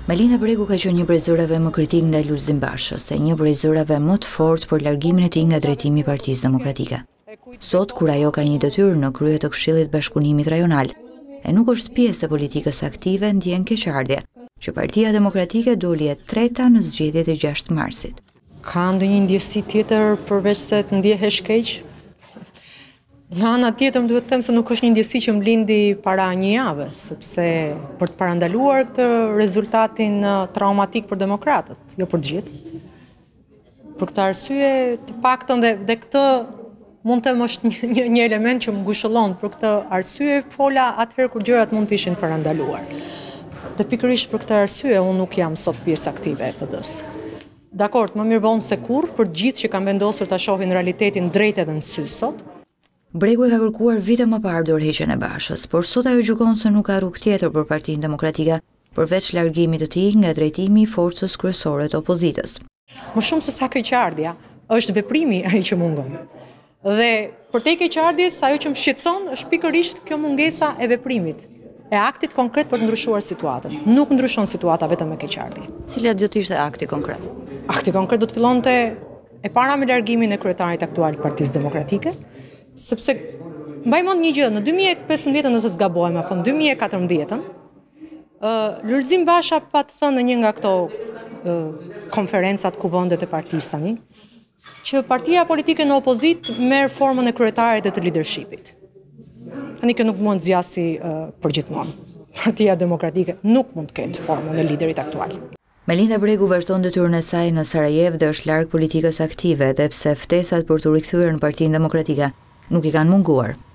Melinda Bregu ka qenë një prej zërave më kritik ndaj Lulzim Bashës, e një prej zërave më të fortë për largimin e tij nga drejtimi i Partisë Demokratike. Sot, kur ajo ka një detyrë në krye të Këshillit Bashkëpunimit Rajonal, e nuk është pjesë e politikës aktive, ndjen keqardhje që Partia Demokratike doli e treta në zgjedhjet e 6 marsit. Ka ndonjë ndjesi tjetër përveç se të ndjehesh keq? Nga ana tjetër më duhet të them se nuk është një ndjesi që më lindi para një jave, sepse për të parandaluar këtë rezultatin traumatik për demokratët, jo për të gjithë. Për këtë arsye, të paktën dhe këtë mund të them është një element që më ngushëllon, për këtë arsye fola atëherë kur gjërat mund të ishin parandaluar. Dhe pikërisht për këtë arsye unë nuk jam sot pjesë aktive e PD-s. Dakor, më mirë vonë se kurrë për gjithë që kanë vendosur ta shohin realitetin drejt edhe në sy sot. Bregu e ka kërkuar vite më parë dorëheqjen e Bashës, por sot ajo gjykon se nuk ka rrugë tjetër për Partinë Demokratike, përveç largimit të tij nga drejtimi i forcës kryesore të opozitës. Më shumë se sa keqardhja, është veprimi ai që mungon. Dhe për te keqardhjes, ajo që më shqetëson është pikërisht kjo mungesa e veprimit, e aktit konkret për të ndryshuar situatën. Nuk ndryshon situata vetëm me keqardhje. Cila do të ishte akti konkret? Akti konkret do të fillonte e para me largimin e kryetarit aktual të Partisë Demokratike, sepse mbaj mend një gjë, në 2015 nëse zgabohem apo në 2014, Lulzim Basha pa të thënë në një nga këto konferencat kuvëndet e partisë tani, që partia politike në opozit merr formën e kryetarit dhe të leadershipit. Tani kjo nuk mund të zgjasi për gjithmonë. Partia Demokratike nuk mund të ketë formën e liderit aktual. Melinda Bregu vazhdon detyrën e saj në Sarajev dhe është larg politikës aktive, edhe pse ftesat për të rikthyer në Partinë Demokratike nuk i kanë munguar.